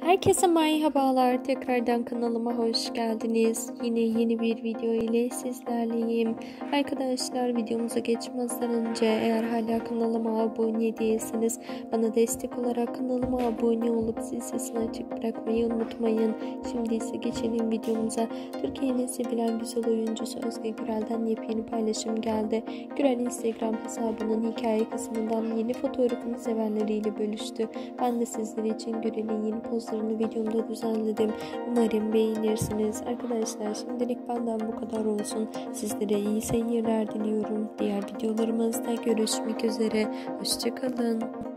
Herkese merhabalar. Tekrardan kanalıma hoş geldiniz. Yine yeni bir video ile sizlerleyim. Arkadaşlar, videomuza geçmezden önce eğer hala kanalıma abone değilseniz bana destek olarak kanalıma abone olup zil sesini açık bırakmayı unutmayın. Şimdi ise geçelim videomuza. Türkiye'nin sevilen güzel oyuncusu Özge Gürel'den yepyeni paylaşım geldi. Gürel Instagram hesabının hikaye kısmından yeni fotoğrafını sevenleriyle bölüştü. Ben de sizler için Gürel'in yeni pozlarını videomda düzenledim. Umarım beğenirsiniz. Arkadaşlar, şimdilik benden bu kadar olsun. Sizlere iyi seyirler diliyorum. Diğer videolarımızda görüşmek üzere. Hoşça kalın.